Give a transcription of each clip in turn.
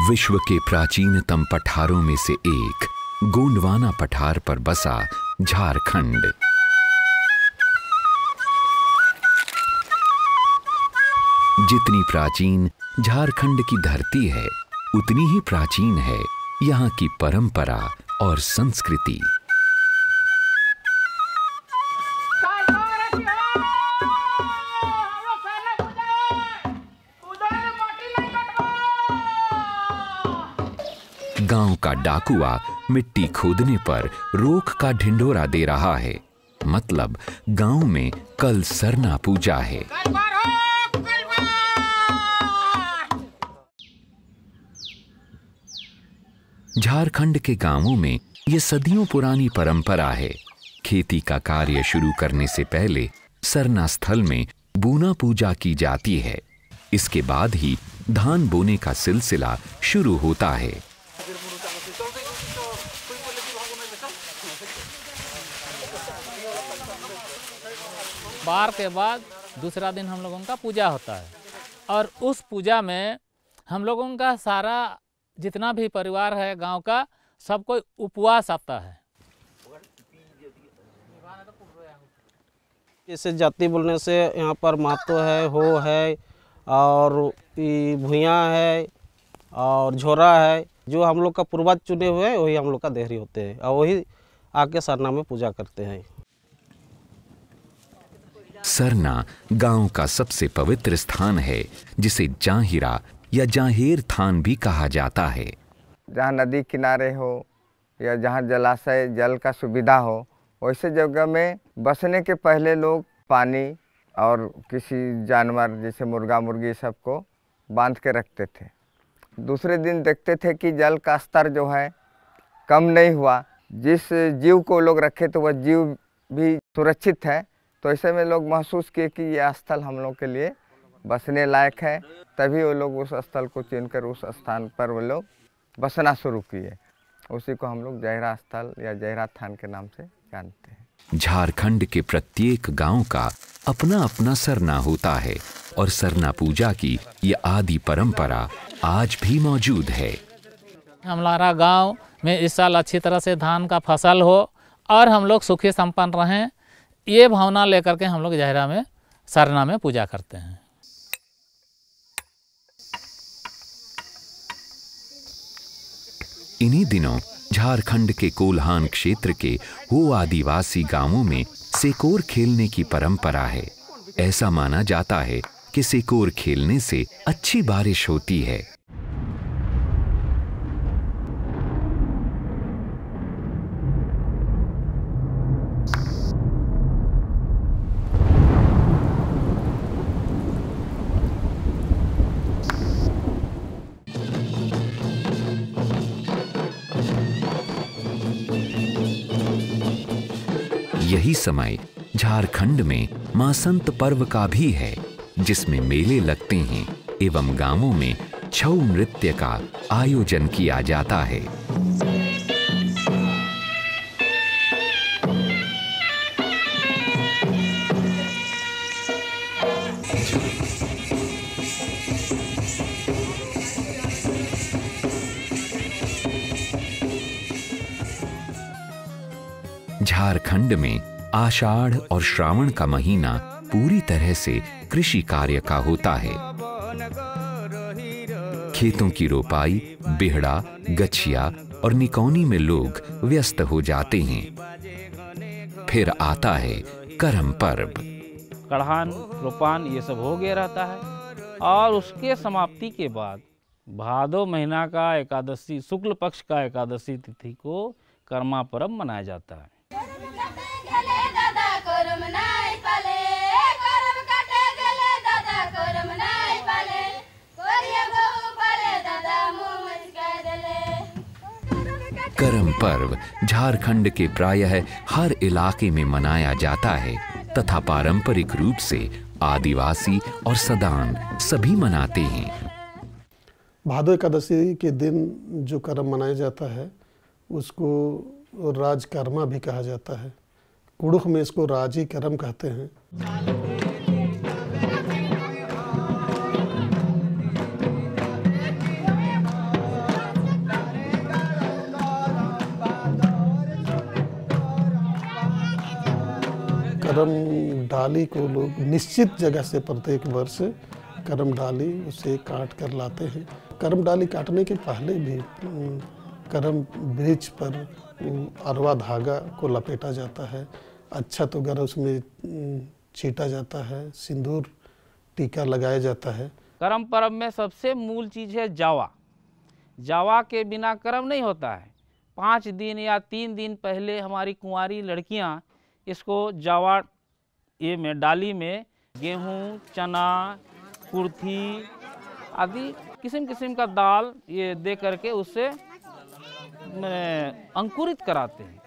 विश्व के प्राचीनतम पठारों में से एक गोंडवाना पठार पर बसा झारखंड। जितनी प्राचीन झारखंड की धरती है, उतनी ही प्राचीन है यहाँ की परंपरा और संस्कृति। गांव का डाकुआ मिट्टी खोदने पर रोक का ढिंढोरा दे रहा है, मतलब गांव में कल सरना पूजा है। झारखंड के गांवों में ये सदियों पुरानी परंपरा है। खेती का कार्य शुरू करने से पहले सरना स्थल में बूना पूजा की जाती है। इसके बाद ही धान बोने का सिलसिला शुरू होता है। बार के बाद दूसरा दिन हम लोगों का पूजा होता है और उस पूजा में हम लोगों का सारा जितना भी परिवार है गांव का, सब कोई उपवास आता है। जैसे जाति बोलने से यहाँ पर मातो है, हो है और भुइयाँ है और झोरा है। जो हम लोग का पूर्वज चुने हुए हैं वही हम लोग का देहरी होते हैं और वही आके सरना में पूजा करते हैं। सरना गांव का सबसे पवित्र स्थान है, जिसे जाहिरा या जाहेर थान भी कहा जाता है। जहाँ नदी किनारे हो या जहाँ जलाशय जल का सुविधा हो, वैसे जगह में बसने के पहले लोग पानी और किसी जानवर जैसे मुर्गा मुर्गी सबको बांध के रखते थे। दूसरे दिन देखते थे कि जल का स्तर जो है कम नहीं हुआ, जिस जीव को लोग रखे तो वह जीव भी सुरक्षित है। तो ऐसे में लोग महसूस किए कि यह स्थल हम लोग के लिए बसने लायक है, तभी वो लोग उस स्थल को चुनकर उस स्थान पर वो लोग बसना शुरू किए। उसी को हम लोग जहरा स्थल या जहरा थान के नाम से जानते हैं। झारखंड के प्रत्येक गांव का अपना अपना सरना होता है और सरना पूजा की ये आदि परंपरा आज भी मौजूद है। हमारा गांव में इस साल अच्छी तरह से धान का फसल हो और हम लोग सुखी संपन्न रहें, ये भावना लेकर के हम लोग जहरा में सरना में पूजा करते हैं। इन्हीं दिनों झारखंड के कोल्हान क्षेत्र के हो आदिवासी गांवों में सेकोर खेलने की परंपरा है। ऐसा माना जाता है कि सेकोर खेलने से अच्छी बारिश होती है। यही समय झारखंड में मासंत पर्व का भी है, जिसमें मेले लगते हैं एवं गांवों में छऊ नृत्य का आयोजन किया जाता है। झारखंड में आषाढ़ और श्रावण का महीना पूरी तरह से कृषि कार्य का होता है। खेतों की रोपाई, बिहड़ा, गछिया और निकौनी में लोग व्यस्त हो जाते हैं। फिर आता है करम पर्व। कड़हान रोपान ये सब हो गया रहता है और उसके समाप्ति के बाद भादो महीना का एकादशी, शुक्ल पक्ष का एकादशी तिथि को कर्मा पर्व मनाया जाता है। करम पर्व झारखंड के प्रायः हर इलाके में मनाया जाता है तथा पारंपरिक रूप से आदिवासी और सदान सभी मनाते हैं। भादो एकादशी के दिन जो करम मनाया जाता है उसको राजकर्मा भी कहा जाता है। कुड़ुख में इसको राजी करम कहते हैं। करम डाली को लोग निश्चित जगह से प्रत्येक वर्ष करम डाली उसे काट कर लाते हैं। करम डाली काटने के पहले भी करम वृक्ष पर अरवा धागा को लपेटा जाता है, अच्छा तो गर उसमें छीटा जाता है, सिंदूर टीका लगाया जाता है। करम पर्व में सबसे मूल चीज़ है जावा। जावा के बिना करम नहीं होता है। 5 दिन या 3 दिन पहले हमारी कुंवारी लड़कियां इसको जावा ये में डाली में गेहूं, चना, कुर्थी आदि किस्म किस्म का दाल ये दे करके उससे अंकुरित कराते हैं।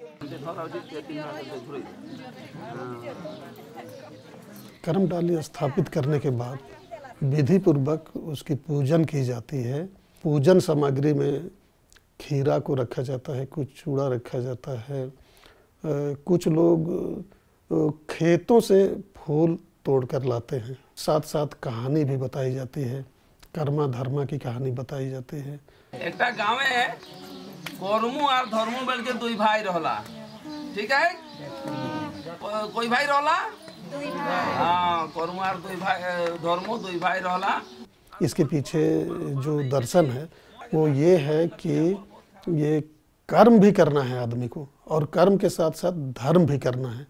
करम डाली स्थापित करने के बाद विधि पूर्वक उसकी पूजन की जाती है। पूजन सामग्री में खीरा को रखा जाता है, कुछ चूड़ा रखा जाता है, कुछ लोग खेतों से फूल तोड़ कर लाते हैं। साथ साथ कहानी भी बताई जाती है, कर्मा धर्मा की कहानी बताई जाती है। एक गाँव है करमू और धर्मू बोल के 2 भाई रहला, ठीक है, कोई भाई रहला, हाँ करमू और 2 भाई धर्मू 2 भाई रहला। इसके पीछे जो दर्शन है वो ये है कि ये कर्म भी करना है आदमी को और कर्म के साथ साथ धर्म भी करना है।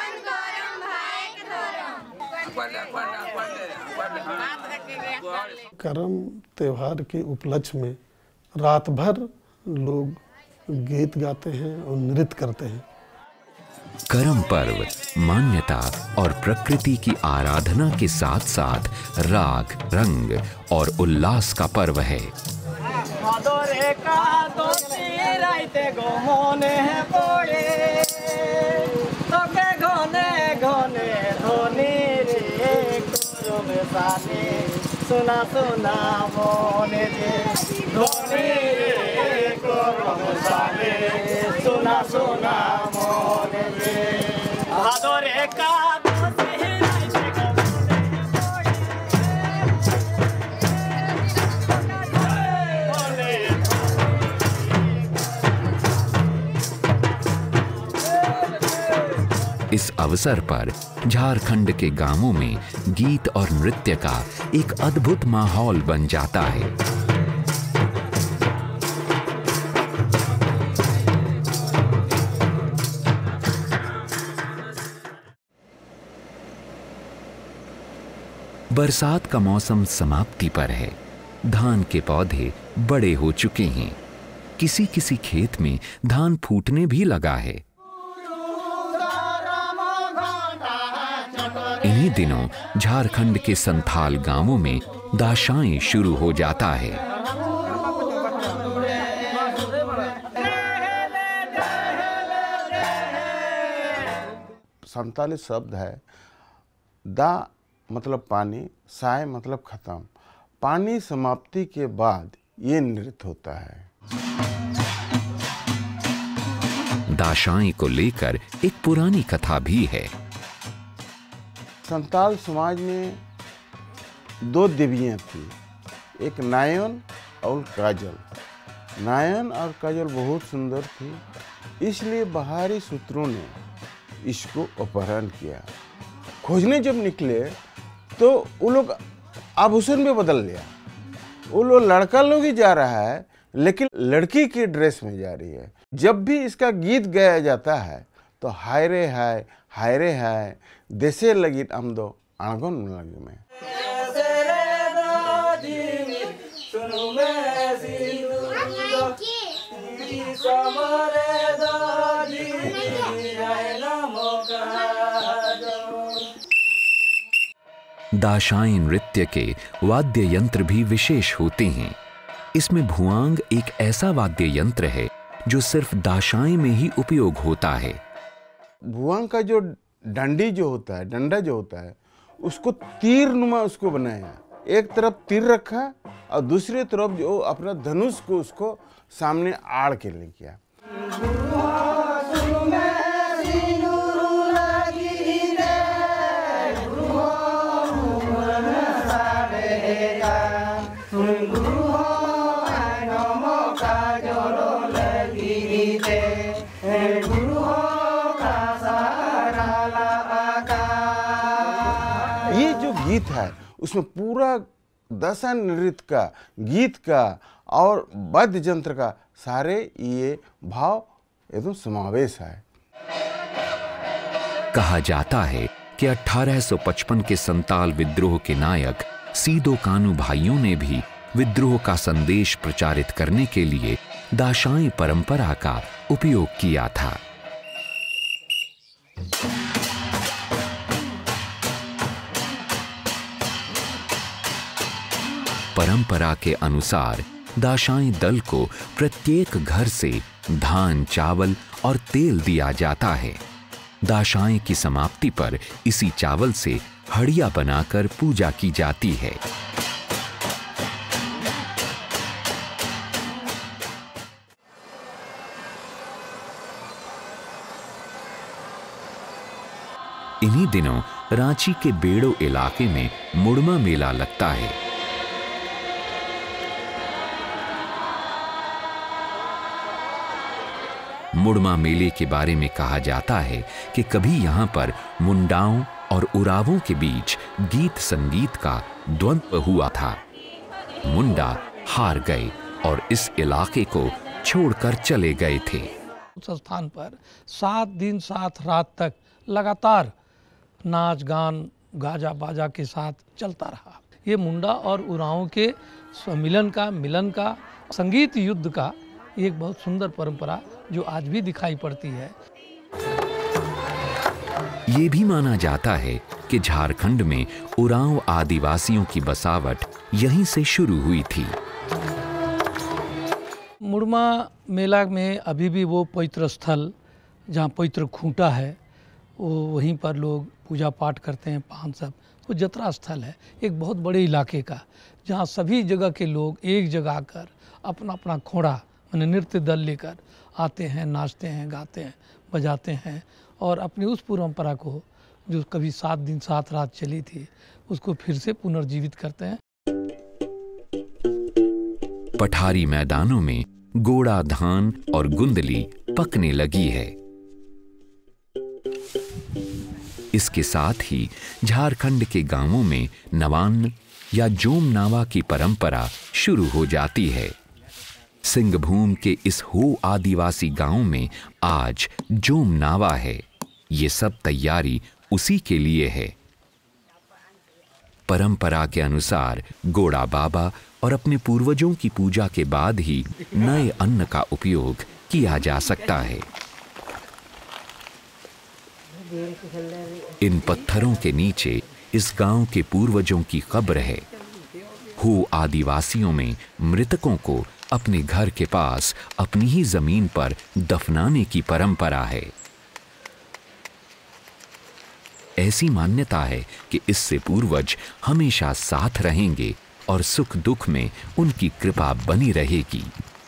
करम त्योहार के उपलक्ष्य में रात भर लोग गीत गाते हैं और नृत्य करते हैं। करम पर्व मान्यता और प्रकृति की आराधना के साथ साथ राग, रंग और उल्लास का पर्व है। सुना सुना मोने जे धोनी रे करम साले, सुना सुना मोने जे भादर एकादशी राइते इस अवसर पर झारखंड के गांवों में गीत और नृत्य का एक अद्भुत माहौल बन जाता है। बरसात का मौसम समाप्ति पर है। धान के पौधे बड़े हो चुके हैं। किसी किसी खेत में धान फूटने भी लगा है। इन्हीं दिनों झारखंड के संथाल गांवों में दाशाएं शुरू हो जाता है। संताली शब्द है, दा मतलब पानी, साय मतलब खत्म। पानी समाप्ति के बाद ये नृत्य होता है। दाशाएं को लेकर एक पुरानी कथा भी है। संताल समाज में 2 देवियाँ थी, एक नायन और काजल। नायन और काजल बहुत सुंदर थी, इसलिए बाहरी सूत्रों ने इसको अपहरण किया। खोजने जब निकले तो वो लोग आभूषण में बदल लिया। वो लोग लड़का लोग ही जा रहा है लेकिन लड़की की ड्रेस में जा रही है। जब भी इसका गीत गाया जाता है तो हाय रे हाय, हाय रे हाय, देशे लगी आमदो आंगन लगी में। दाशाएं नृत्य के वाद्य यंत्र भी विशेष होते हैं। इसमें भुआंग एक ऐसा वाद्य यंत्र है जो सिर्फ दाशाएं में ही उपयोग होता है। भुआंग का जो डंडी जो होता है, डंडा जो होता है, उसको तीर नुमा उसको बनाया। एक तरफ तीर रखा और दूसरी तरफ जो अपना धनुष को उसको सामने आड़ के ले किया। गीत है उसमें पूरा दशा नृत्य का, गीत का और वाद्य यंत्र का सारे ये भाव एकदम समावेश है। कहा जाता है कि 1855 के संताल विद्रोह के नायक सीदो कानू भाइयों ने भी विद्रोह का संदेश प्रचारित करने के लिए दाशाई परंपरा का उपयोग किया था। परंपरा के अनुसार दाशाई दल को प्रत्येक घर से धान, चावल और तेल दिया जाता है। दाशाई की समाप्ति पर इसी चावल से हड़िया बनाकर पूजा की जाती है। इन्हीं दिनों रांची के बेड़ो इलाके में मुड़मा मेला लगता है। मुड़मा मेले के बारे में कहा जाता है कि कभी यहां पर मुंडाओं और उरावों के बीच गीत संगीत का द्वंद्व हुआ था। मुंडा हार गए और इस इलाके को छोड़कर चले गए थे। उस स्थान पर 7 दिन 7 रात तक लगातार नाच गान गाजा बाजा के साथ चलता रहा। ये मुंडा और उरांव के सम्मिलन का, मिलन का, संगीत युद्ध का एक बहुत सुंदर परंपरा जो आज भी दिखाई पड़ती है। ये भी माना जाता है कि झारखंड में उरांव आदिवासियों की बसावट यहीं से शुरू हुई थी। मुड़मा मेला में अभी भी वो पवित्र स्थल जहाँ पवित्र खूंटा है वो वहीं पर लोग पूजा पाठ करते हैं। पान सब वो जतरा स्थल है एक बहुत बड़े इलाके का, जहाँ सभी जगह के लोग एक जगह आकर अपना अपना खोड़ा माने नृत्य दल लेकर आते हैं, नाचते हैं, गाते हैं, बजाते हैं और अपनी उस परंपरा को जो कभी 7 दिन 7 रात चली थी उसको फिर से पुनर्जीवित करते हैं। पठारी मैदानों में गोड़ा धान और गुंदली पकने लगी है। इसके साथ ही झारखंड के गांवों में नवान्न या जोम नावा की परंपरा शुरू हो जाती है। सिंहभूम के इस हो आदिवासी गांव में आज जोम नावा है। ये सब तैयारी उसी के लिए है। परंपरा के अनुसार गोड़ा बाबा और अपने पूर्वजों की पूजा के बाद ही नए अन्न का उपयोग किया जा सकता है। इन पत्थरों के नीचे इस गांव के पूर्वजों की कब्र है। हो आदिवासियों में मृतकों को अपने घर के पास अपनी ही जमीन पर दफनाने की परंपरा है। ऐसी मान्यता है कि इससे पूर्वज हमेशा साथ रहेंगे और सुख दुख में उनकी कृपा बनी रहेगी।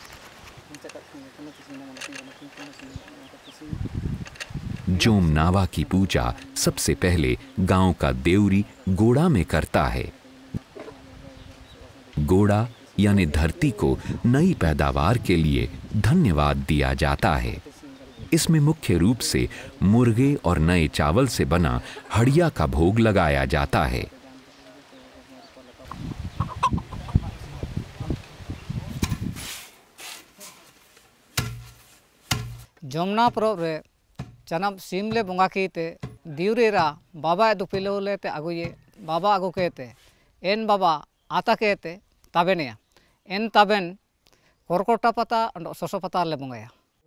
जोम नावा की पूजा सबसे पहले गांव का देवरी गोड़ा में करता है। गोड़ा यानी धरती को नई पैदावार के लिए धन्यवाद दिया जाता है। इसमें मुख्य रूप से मुर्गे और नए चावल से बना हड़िया का भोग लगाया जाता है। जमुना पर्व रे चनब सीमले बंगा कीते दिवरेरा बाबा दुपिलोले ते अगुये बाबा अगु केते एन बाबा आता केते ताबेनिया एन ताबेन कोरकोटा पता सोसो पता ले बंगाया।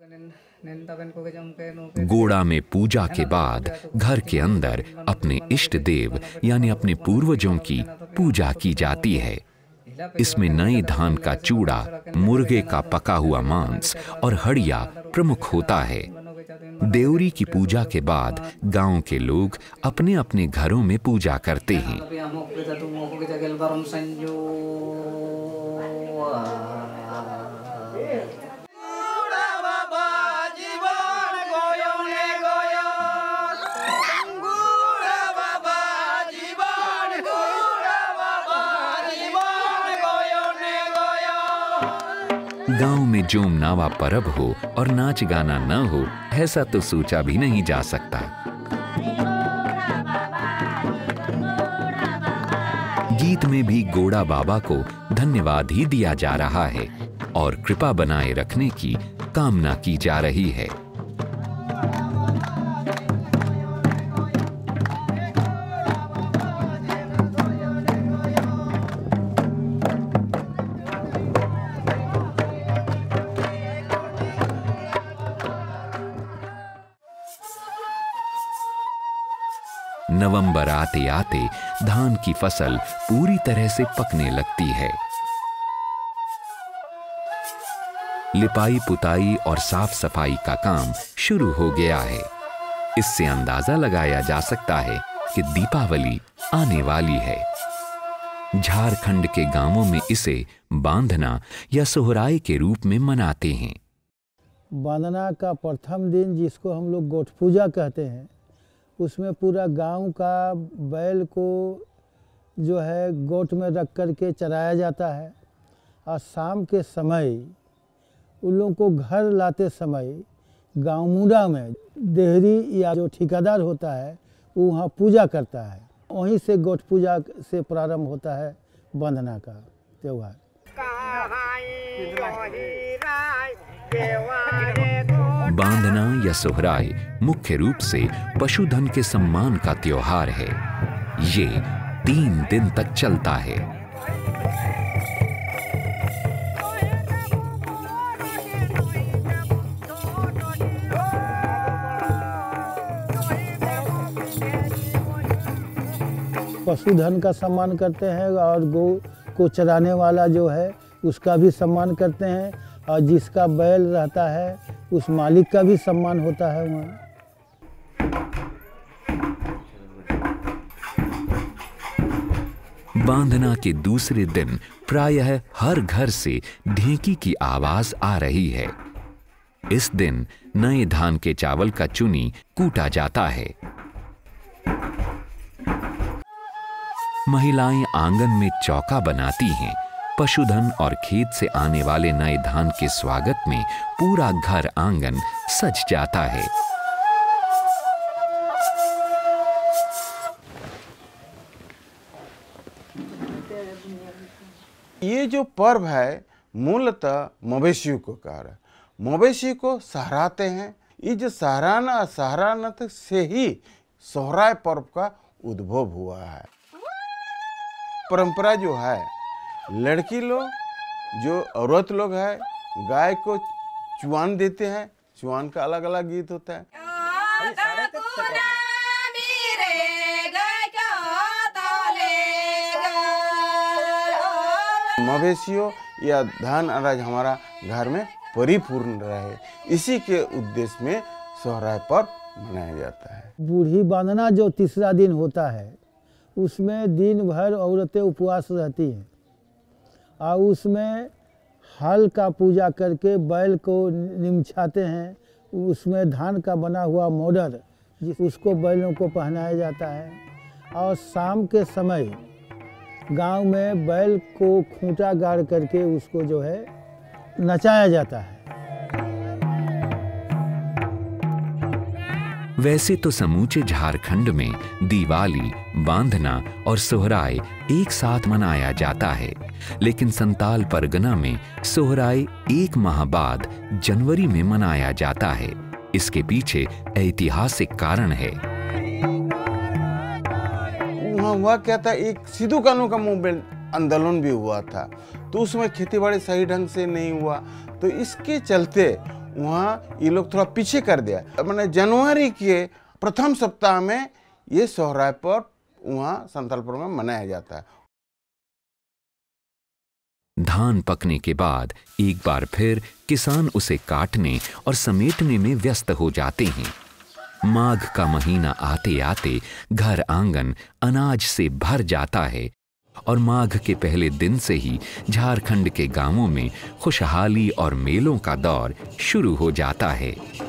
गोड़ा में पूजा के बाद घर के अंदर अपने इष्ट देव यानी अपने पूर्वजों की पूजा की जाती है। इसमें नए धान का चूड़ा, मुर्गे का पका हुआ मांस और हड़िया प्रमुख होता है। देवरी की पूजा के बाद गांव के लोग अपने अपने घरों में पूजा करते हैं। गांव में जोम नावा परब हो और नाच गाना न हो, ऐसा तो सोचा भी नहीं जा सकता। गीत में भी गोड़ा बाबा को धन्यवाद ही दिया जा रहा है और कृपा बनाए रखने की कामना की जा रही है। नवंबर आते आते धान की फसल पूरी तरह से पकने लगती है। लिपाई पुताई और साफ सफाई का काम शुरू हो गया है। इससे अंदाजा लगाया जा सकता है कि दीपावली आने वाली है। झारखंड के गांवों में इसे बांधना या सोहराय के रूप में मनाते हैं। बांधना का प्रथम दिन, जिसको हम लोग गोठ पूजा कहते हैं, उसमें पूरा गांव का बैल को जो है गोठ में रख कर के चराया जाता है और शाम के समय उन लोगों को घर लाते समय गांव मुड़ा में देहरी या जो ठेकेदार होता है वो वहाँ पूजा करता है। वहीं से गोठ पूजा से प्रारंभ होता है बंधना का त्यौहार। बांधना या सोहराय मुख्य रूप से पशुधन के सम्मान का त्योहार है। ये 3 दिन तक चलता है। पशुधन का सम्मान करते हैं और गौ को चराने वाला जो है उसका भी सम्मान करते हैं और जिसका बैल रहता है उस मालिक का भी सम्मान होता है वहाँ। बांधना के दूसरे दिन प्रायः हर घर से ढेंकी की आवाज आ रही है। इस दिन नए धान के चावल का चुनी कूटा जाता है। महिलाएं आंगन में चौका बनाती हैं। पशुधन और खेत से आने वाले नए धान के स्वागत में पूरा घर आंगन सज जाता है। ये जो पर्व है मूलतः मवेशियों को कह रहा है। मवेशी को सहराते हैं। ये जो सहराना से ही सोहराय पर्व का उद्भव हुआ है। परंपरा जो है, लड़की लोग जो औरत लोग है गाय को चुआन देते हैं। चुआन का अलग अलग गीत होता है। मवेशियों या धान अनाज हमारा घर में परिपूर्ण रहे, इसी के उद्देश्य में सोहराय पर्व मनाया जाता है। बूढ़ी बांधना जो तीसरा दिन होता है उसमें दिन भर औरतें उपवास रहती हैं और उसमें हल का पूजा करके बैल को निमछाते हैं। उसमें धान का बना हुआ मोडर उसको बैलों को पहनाया जाता है और शाम के समय गांव में बैल को खूंटा गाड़ करके उसको जो है नचाया जाता है। वैसे तो समूचे झारखंड में दिवाली, बांधना और सोहराय एक साथ मनाया जाता है, लेकिन संताल परगना में सोहराय 1 माह बाद जनवरी में मनाया जाता है। इसके पीछे ऐतिहासिक कारण है। वहाँ हुआ क्या था, एक सिद्धू कानू का मूवमेंट आंदोलन भी हुआ था, तो उसमें खेतीबाड़ी सही ढंग से नहीं हुआ, तो इसके चलते वहाँ ये लोग थोड़ा पीछे कर दिया। मैंने जनवरी के प्रथम सप्ताह में ये सोहराय पर्व वहाँ संतालपुर में मनाया जाता है। धान पकने के बाद एक बार फिर किसान उसे काटने और समेटने में व्यस्त हो जाते हैं। माघ का महीना आते आते घर आंगन अनाज से भर जाता है और माघ के पहले दिन से ही झारखंड के गांवों में खुशहाली और मेलों का दौर शुरू हो जाता है।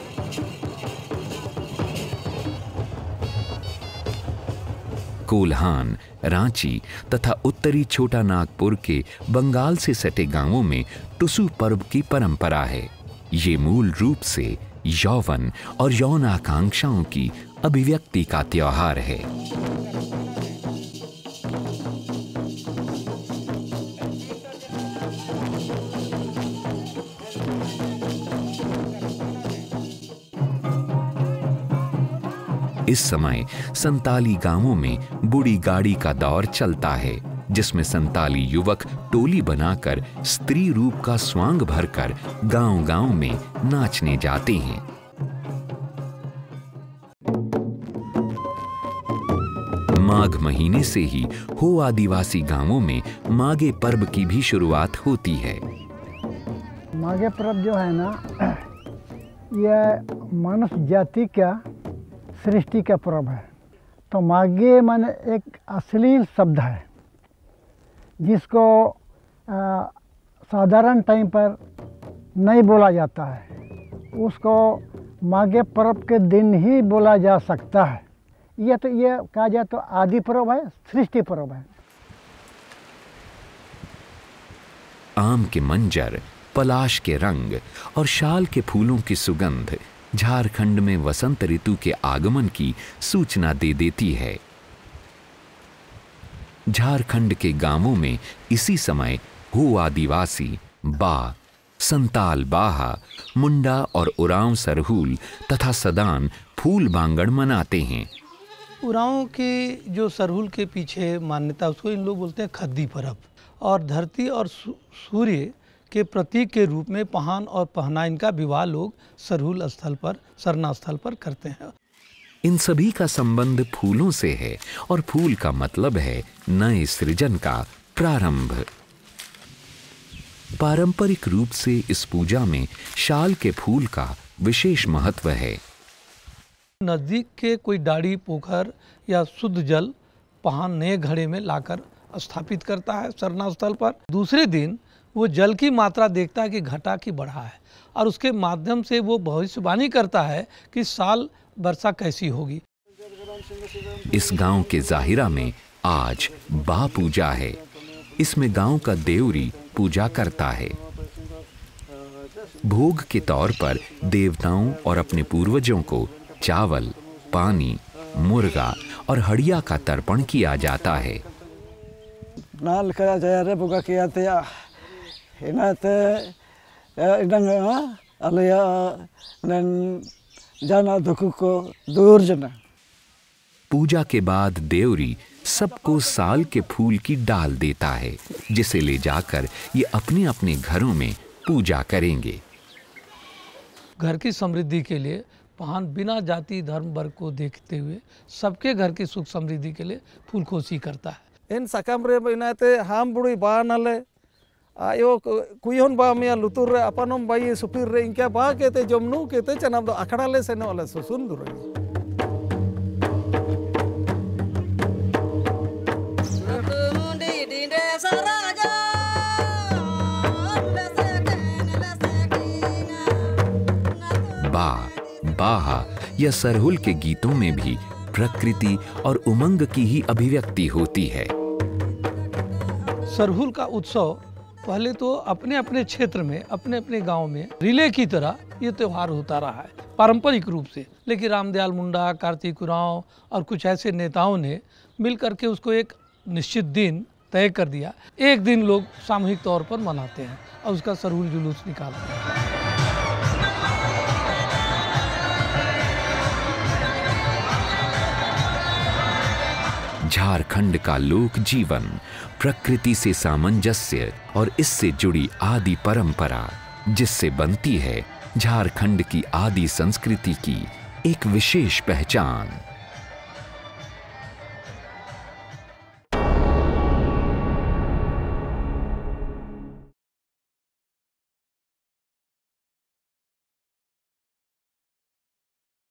कोल्हान, रांची तथा उत्तरी छोटा नागपुर के बंगाल से सटे गांवों में टुसु पर्व की परंपरा है। ये मूल रूप से यौवन और यौन आकांक्षाओं की अभिव्यक्ति का त्योहार है। इस समय संताली गांवों में बूढ़ी गाड़ी का दौर चलता है, जिसमें संताली युवक टोली बनाकर स्त्री रूप का स्वांग भरकर गांव-गांव में नाचने जाते हैं। माघ महीने से ही हो आदिवासी गांवों में माघे पर्व की भी शुरुआत होती है। माघे पर्व जो है ना, यह मनुष्य जाति का सृष्टि का पर्व है। तो माघे माने एक अश्लील शब्द है, जिसको साधारण टाइम पर नहीं बोला जाता है। उसको माघे पर्व के दिन ही बोला जा सकता है। ये कहा जाए तो आदि पर्व है, सृष्टि पर्व है। आम के मंजर, पलाश के रंग और शाल के फूलों की सुगंध झारखंड में वसंत ऋतु के आगमन की सूचना दे देती है। झारखंड के गांवों में इसी समय हो आदिवासी बा, संताल बाहा, मुंडा और उरांव सरहुल तथा सदान फूल बांगड़ मनाते हैं। उरांव के जो सरहुल के पीछे मान्यता, उसको इन लोग बोलते हैं खद्दी पर्व, और धरती और सूर्य के प्रतीक के रूप में पहान और पहना इनका विवाह लोग सरहुल स्थल पर, सरना स्थल पर करते हैं। इन सभी का संबंध फूलों से है और फूल का मतलब है नए सृजन का प्रारंभ। पारंपरिक रूप से इस पूजा में शाल के फूल का विशेष महत्व है। नजदीक के कोई डाड़ी, पोखर या शुद्ध जल पहान नए घड़े में लाकर स्थापित करता है सरना स्थल पर। दूसरे दिन वो जल की मात्रा देखता है कि घटा की बढ़ा है, और उसके माध्यम से वो भविष्यवाणी करता है कि साल वर्षा कैसी होगी। इस गांव के जाहिरा में आज बा पूजा है। इसमें गांव का देवरी पूजा करता है। भोग के तौर पर देवताओं और अपने पूर्वजों को चावल, पानी, मुर्गा और हड़िया का तर्पण किया जाता है। नाल करा जाए रे बुगा किया ते इनाते इडंग अलया नन जाना दुख को दूर जना। पूजा के बाद देवरी सबको साल के फूल की डाल देता है, जिसे ले जाकर ये अपने अपने घरों में पूजा करेंगे। घर की समृद्धि के लिए पहान बिना जाति धर्म वर्ग को देखते हुए सबके घर की सुख समृद्धि के लिए फूलकोसी करता है। इन सकाम रे बनाते हम बुड़ी बा नाले आयो कुयन बा मिया लुतुर रे अपनम बाई सुपीर रे इनका बा केते जमनु केते चनाम दो अखड़ा ले सेने वाला सुंदर बा, बाहा या सरहुल के गीतों में भी प्रकृति और उमंग की ही अभिव्यक्ति होती है। सरहुल का उत्सव पहले तो अपने अपने क्षेत्र में, अपने अपने गांव में रिले की तरह ये त्यौहार होता रहा है पारंपरिक रूप से, लेकिन रामदयाल मुंडा, कार्तिक उरांव और कुछ ऐसे नेताओं ने मिल करके उसको एक निश्चित दिन तय कर दिया। एक दिन लोग सामूहिक तौर पर मनाते हैं और उसका सरहुल जुलूस निकालते हैं। झारखंड का लोक जीवन, प्रकृति से सामंजस्य और इससे जुड़ी आदि परंपरा, जिससे बनती है झारखंड की आदि संस्कृति की एक विशेष पहचान।